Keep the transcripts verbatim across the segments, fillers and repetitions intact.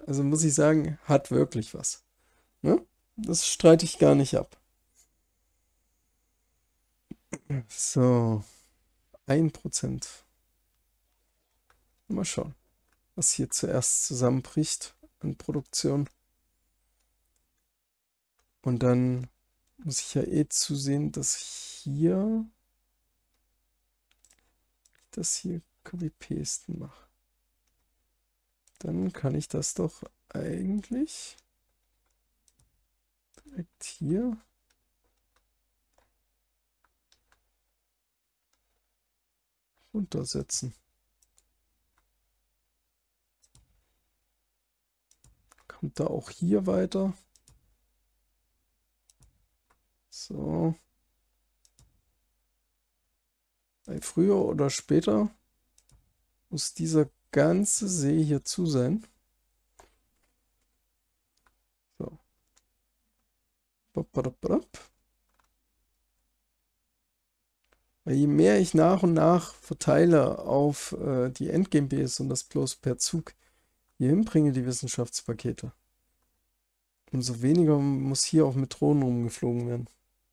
Also muss ich sagen, hat wirklich was. Ne? Das streite ich gar nicht ab. So, ein Prozent. Mal schauen, was hier zuerst zusammenbricht an Produktion. Und dann muss ich ja eh zusehen, dass ich hier das hier Copy-Pasten mache. Dann kann ich das doch eigentlich direkt hier runtersetzen. Kommt da auch hier weiter. So. Weil früher oder später muss dieser ganze See hier zu sein. So. Bop, bop, bop. Weil je mehr ich nach und nach verteile auf äh, die Endgame-Bs und das bloß per Zug hier hinbringe, die Wissenschaftspakete, umso weniger muss hier auch mit Drohnen rumgeflogen werden.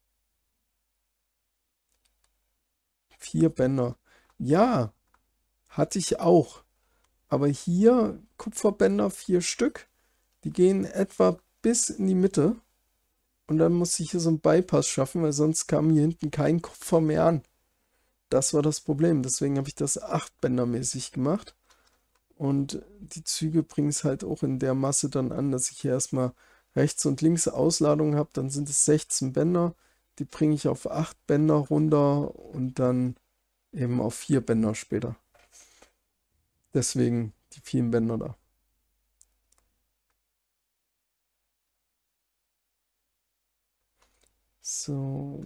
Vier Bänder. Ja, hatte ich auch. Aber hier Kupferbänder, vier Stück. Die gehen etwa bis in die Mitte. Und dann musste ich hier so einen Bypass schaffen, weil sonst kam hier hinten kein Kupfer mehr an. Das war das Problem. Deswegen habe ich das achtbändermäßig gemacht. Und die Züge bringen es halt auch in der Masse dann an, dass ich hier erstmal rechts und links Ausladung habe. Dann sind es sechzehn Bänder. Die bringe ich auf acht Bänder runter und dann eben auf vier Bänder später. Deswegen die vielen Bänder da. So.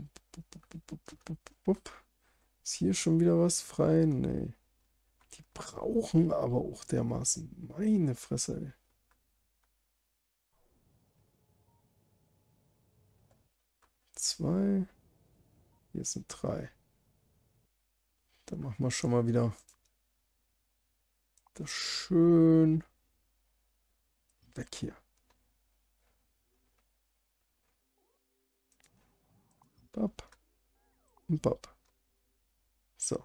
Ist hier schon wieder was frei? Nee. Die brauchen aber auch dermaßen. Meine Fresse, ey. Zwei. Hier sind drei. Dann machen wir schon mal wieder das schön weg hier. Bap. Und bap. So.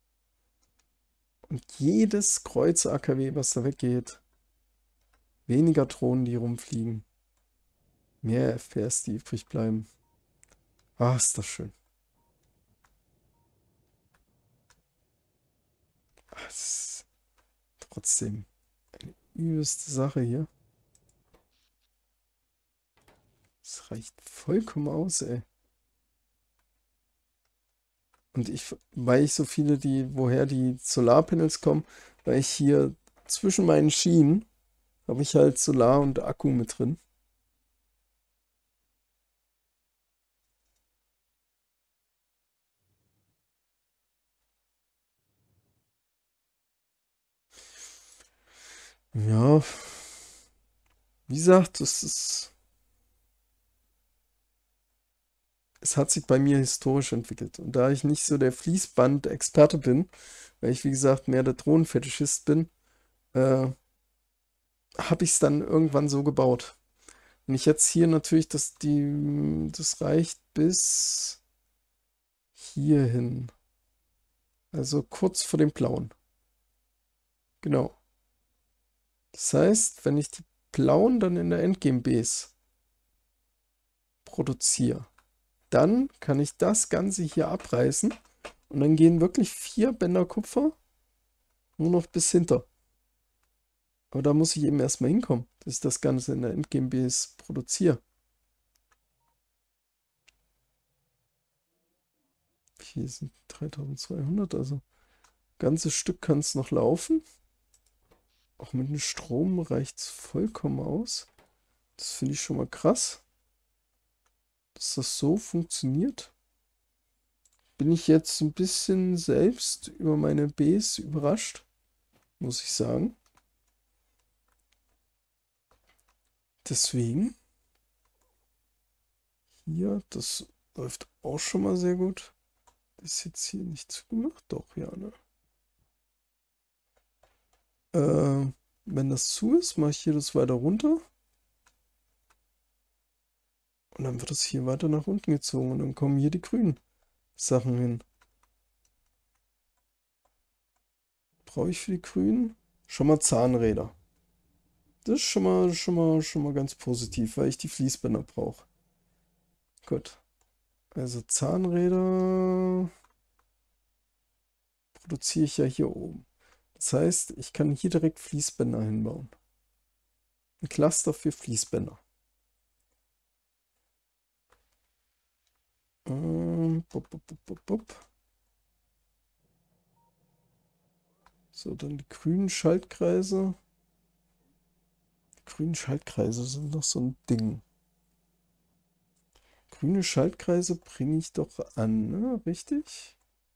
Und jedes Kreuz-A K W, was da weggeht, weniger Drohnen, die rumfliegen, mehr F P S, die übrig bleiben. Ah, ist das schön. Ah, das ist trotzdem eine übelste Sache hier. Das reicht vollkommen aus, ey. Und ich, weil ich so viele, die, woher die Solarpanels kommen, weil ich hier zwischen meinen Schienen habe ich halt Solar und Akku mit drin. Ja, wie gesagt, das ist, es hat sich bei mir historisch entwickelt. Und da ich nicht so der Fließband-Experte bin, weil ich, wie gesagt, mehr der Drohnenfetischist bin, äh, habe ich es dann irgendwann so gebaut. Wenn ich jetzt hier natürlich, dass die, das reicht bis hierhin. Also kurz vor dem blauen. Genau. Das heißt, wenn ich die blauen dann in der Endgame-Base produziere, dann kann ich das Ganze hier abreißen und dann gehen wirklich vier Bänder Kupfer nur noch bis hinter. Aber da muss ich eben erstmal hinkommen, dass ich das Ganze in der Endgame-Base produziere. Hier sind dreitausendzweihundert, also ganzes Stück kann es noch laufen. Auch mit dem Strom reicht es vollkommen aus. Das finde ich schon mal krass, dass das so funktioniert. Bin ich jetzt ein bisschen selbst über meine Bs überrascht, muss ich sagen. Deswegen hier, das läuft auch schon mal sehr gut. Ist jetzt hier nicht zugemacht? Doch, ja, ne? Äh, Wenn das zu ist, mache ich hier das weiter runter. Und dann wird es hier weiter nach unten gezogen. Und dann kommen hier die grünen Sachen hin. Brauche ich für die grünen schon mal Zahnräder. Das ist schon mal, schon mal, schon mal ganz positiv, weil ich die Fließbänder brauche. Gut. Also Zahnräder produziere ich ja hier oben. Das heißt, ich kann hier direkt Fließbänder hinbauen. Ein Cluster für Fließbänder. Ähm, bup, bup, bup, bup, bup. So, dann die grünen Schaltkreise. Die grünen Schaltkreise sind noch so ein Ding. Grüne Schaltkreise bringe ich doch an, ne? Richtig?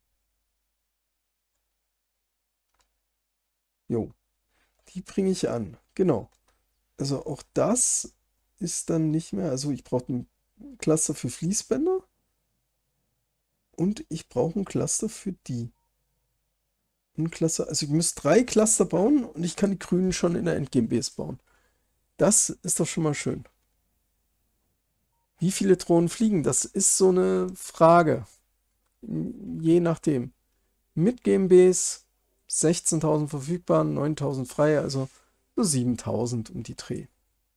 Jo, die bringe ich an. Genau. Also auch das ist dann nicht mehr. Also ich brauche ein Cluster für Fließbänder und ich brauche ein Cluster für die. Ein Cluster, also ich muss drei Cluster bauen und ich kann die grünen schon in der End-GmbS bauen. Das ist doch schon mal schön. Wie viele Drohnen fliegen? Das ist so eine Frage. Je nachdem. Mit GmbS sechzehntausend verfügbar, neuntausend frei, also so siebentausend um die Dreh.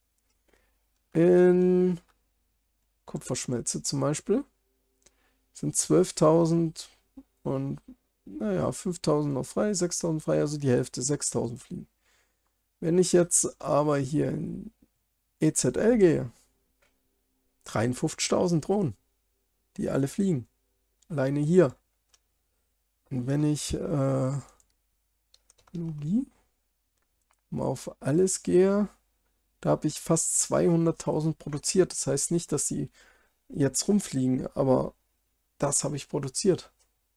In Kupferschmelze zum Beispiel sind zwölftausend und naja, fünftausend noch frei, sechstausend frei, also die Hälfte, sechstausend fliegen. Wenn ich jetzt aber hier in E Z L gehe, dreiundfünfzigtausend Drohnen, die alle fliegen. Alleine hier. Und wenn ich äh, Logie mal auf alles gehe, da habe ich fast zweihunderttausend produziert. Das heißt nicht, dass sie jetzt rumfliegen, aber das habe ich produziert.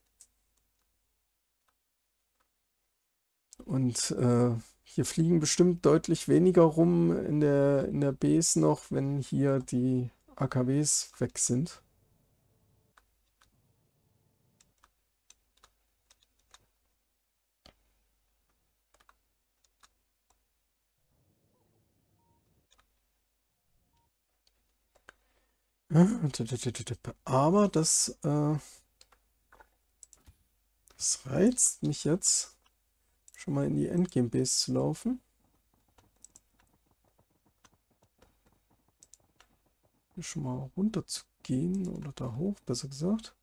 Und äh, hier fliegen bestimmt deutlich weniger rum in der, in der Base noch, wenn hier die A K Ws weg sind. Aber das, äh, das reizt mich jetzt, schon mal in die Endgame-Base zu laufen. Hier schon mal runter zu gehen oder da hoch, besser gesagt.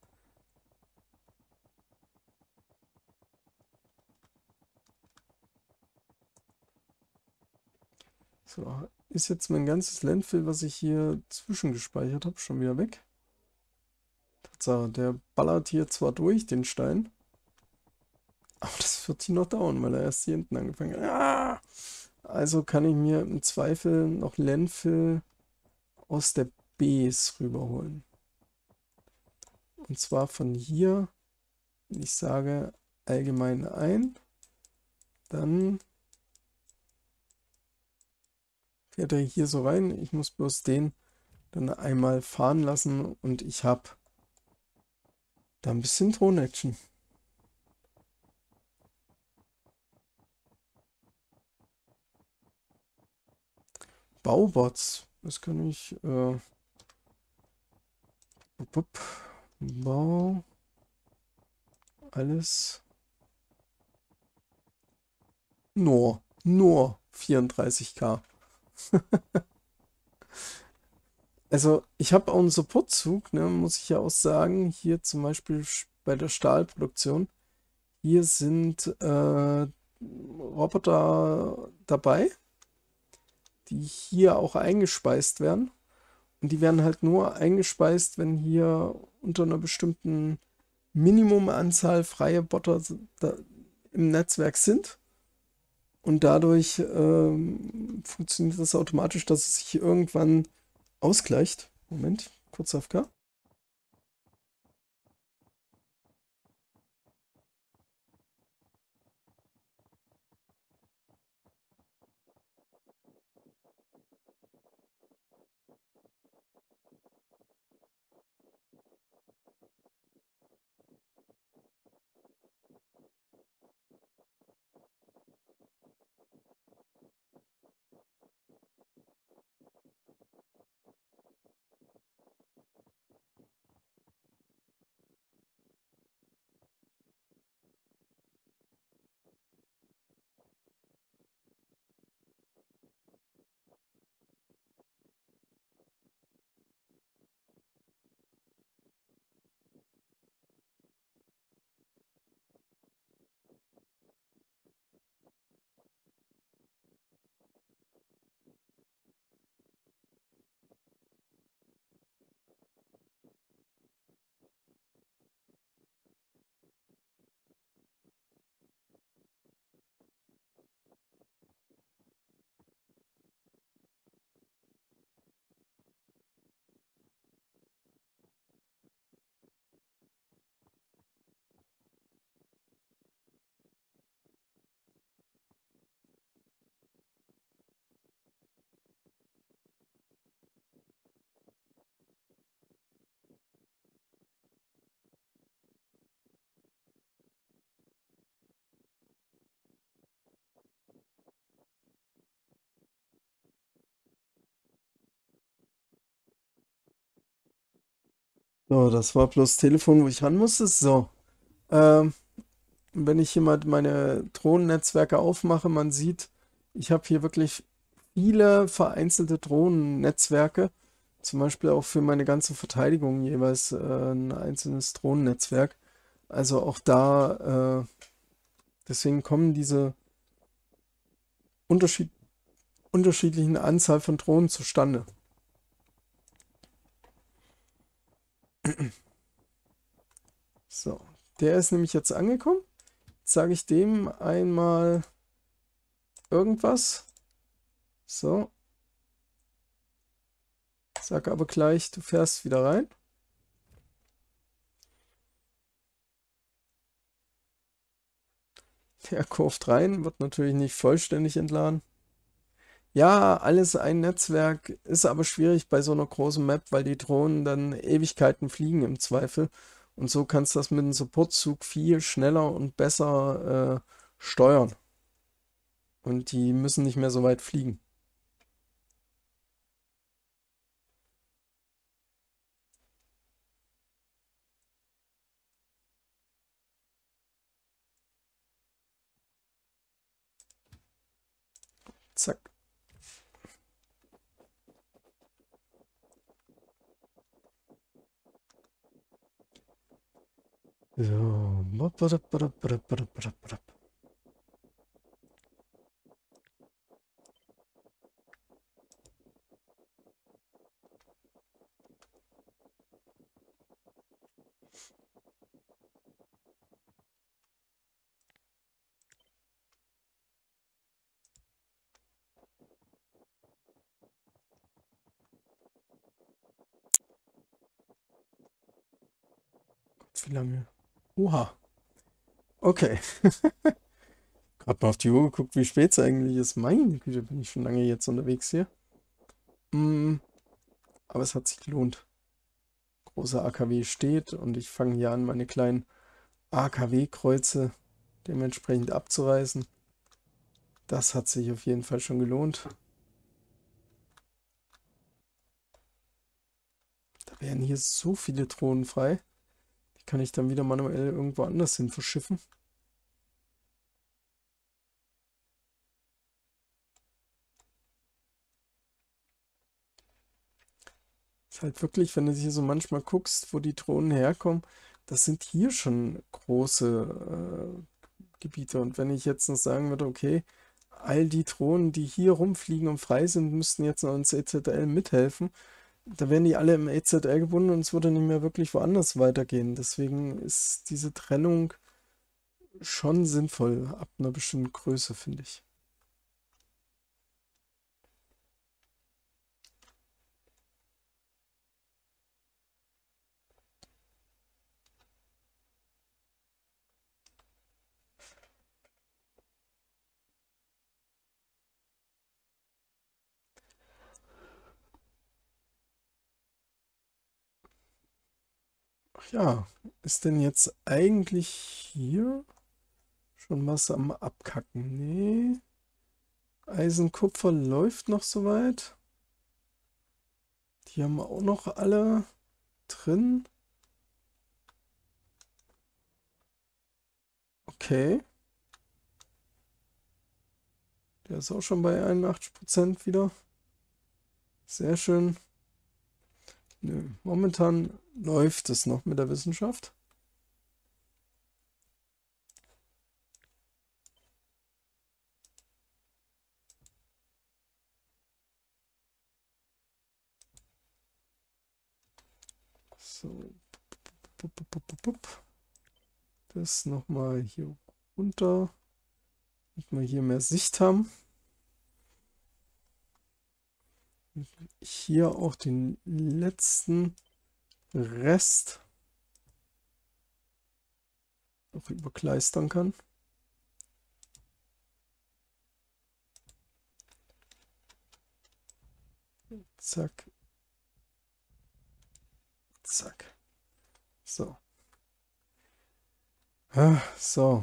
So, ist jetzt mein ganzes Landfill, was ich hier zwischengespeichert habe, schon wieder weg. Tatsache, der ballert hier zwar durch, den Stein, aber das wird hier noch dauern, weil er erst hier hinten angefangen hat. Ah! Also kann ich mir im Zweifel noch Landfill aus der Base rüberholen. Und zwar von hier, wenn ich sage allgemein ein, dann fährt er hier so rein. Ich muss bloß den dann einmal fahren lassen und ich habe da ein bisschen Drohnen-Action. Baubots, das kann ich äh, Bau alles nur nur vierunddreißig K. Also ich habe auch einen Supportzug, ne, muss ich ja auch sagen, hier zum Beispiel bei der Stahlproduktion. Hier sind äh, Roboter dabei, die hier auch eingespeist werden. Und die werden halt nur eingespeist, wenn hier unter einer bestimmten Minimumanzahl freie Botter da im Netzwerk sind. Und dadurch ähm, funktioniert das automatisch, dass es sich irgendwann ausgleicht. Moment, kurz A F K. So, das war bloß das Telefon, wo ich ran musste. So, ähm, wenn ich hier mal meine Drohnennetzwerke aufmache, man sieht, ich habe hier wirklich viele vereinzelte Drohnennetzwerke. Zum Beispiel auch für meine ganze Verteidigung jeweils äh, ein einzelnes Drohnennetzwerk. Also auch da, äh, deswegen kommen diese Unterschied unterschiedlichen Anzahl von Drohnen zustande. So, der ist nämlich jetzt angekommen. Jetzt sage ich dem einmal irgendwas. So. Sag aber gleich, du fährst wieder rein. Der kurvt rein, wird natürlich nicht vollständig entladen. Ja, alles ein Netzwerk, ist aber schwierig bei so einer großen Map, weil die Drohnen dann Ewigkeiten fliegen im Zweifel. Und so kannst du das mit einem Supportzug viel schneller und besser äh, steuern. Und die müssen nicht mehr so weit fliegen. Zack. So. Wie lange? Oha. Okay. Gerade mal auf die Uhr geguckt, wie spät es eigentlich ist. Meine Güte, bin ich schon lange jetzt unterwegs hier. Mm, aber es hat sich gelohnt. Großer A K W steht und ich fange hier an, meine kleinen A K W-Kreuze dementsprechend abzureißen. Das hat sich auf jeden Fall schon gelohnt. Da wären hier so viele Drohnen frei. Die kann ich dann wieder manuell irgendwo anders hin verschiffen. Ist halt wirklich, wenn du hier so manchmal guckst, wo die Drohnen herkommen, das sind hier schon große äh, Gebiete. Und wenn ich jetzt noch sagen würde, okay, all die Drohnen, die hier rumfliegen und frei sind, müssten jetzt noch ins E Z L mithelfen, da wären die alle im E Z L gebunden und es würde nicht mehr wirklich woanders weitergehen. Deswegen ist diese Trennung schon sinnvoll ab einer bestimmten Größe, finde ich. Ach ja, ist denn jetzt eigentlich hier schon was am Abkacken? Nee. Eisenkupfer läuft noch soweit. Die haben wir auch noch alle drin. Okay. Der ist auch schon bei einundachtzig Prozent wieder. Sehr schön. Nö, momentan läuft es noch mit der Wissenschaft. So. Das nochmal hier runter, damit wir hier mehr Sicht haben. Hier auch den letzten Rest noch überkleistern kann. Zack. Zack. So. Ah, so.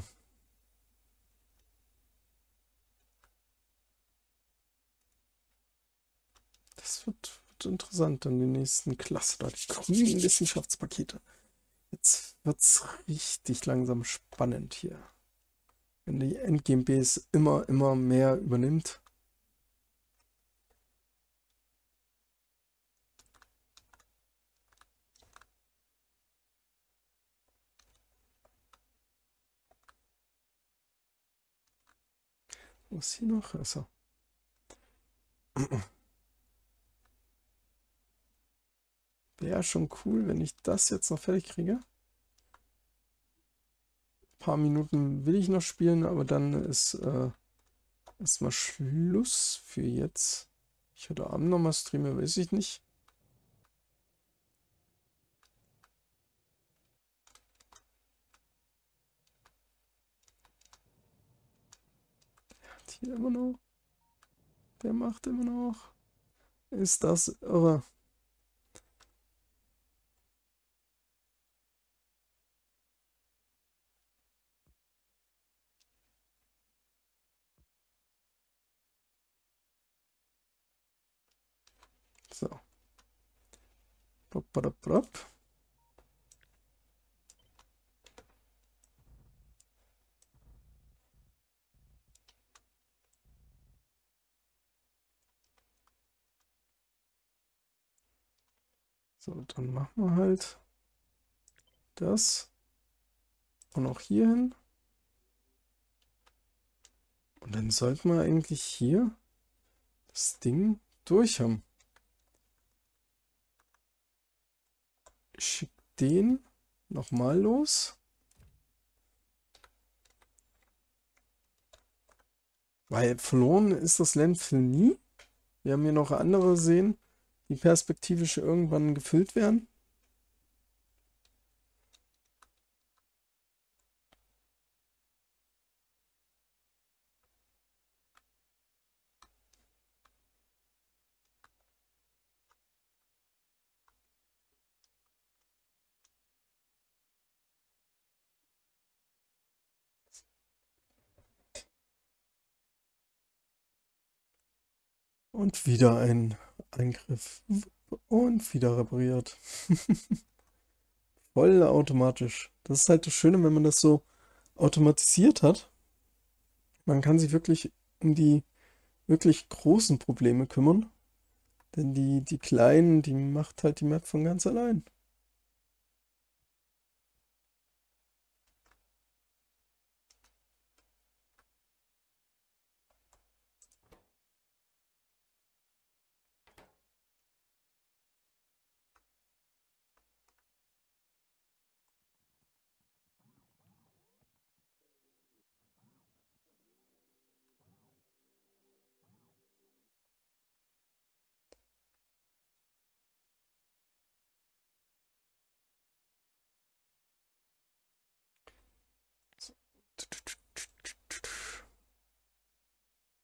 Das wird, wird wird interessant dann die nächsten Cluster, die grünen Wissenschaftspakete. Jetzt wird es richtig langsam spannend hier. Wenn die NGMBs immer, immer mehr übernimmt. Was hier noch? Achso. Wäre schon cool, wenn ich das jetzt noch fertig kriege. Ein paar Minuten will ich noch spielen, aber dann ist äh, erstmal Schluss für jetzt. Ich heute Abend nochmal streame, weiß ich nicht. Der hat hier immer noch. Der macht immer noch. Ist das irre? So. Blop, blop, blop. So, dann machen wir halt das. Und auch hier hin. Und dann sollten wir eigentlich hier das Ding durch haben. Ich schicke den nochmal los. Weil verloren ist das Landfill nie. Wir haben hier noch andere Seen, die perspektivisch irgendwann gefüllt werden. Und wieder ein Eingriff. Und wieder repariert. Voll automatisch. Das ist halt das Schöne, wenn man das so automatisiert hat. Man kann sich wirklich um die wirklich großen Probleme kümmern. Denn die, die kleinen, die macht halt die Map von ganz allein.